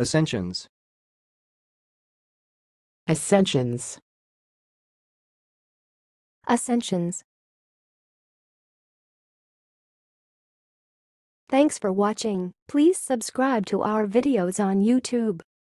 Ascensions. Ascensions. Ascensions. Thanks for watching. Please subscribe to our videos on YouTube.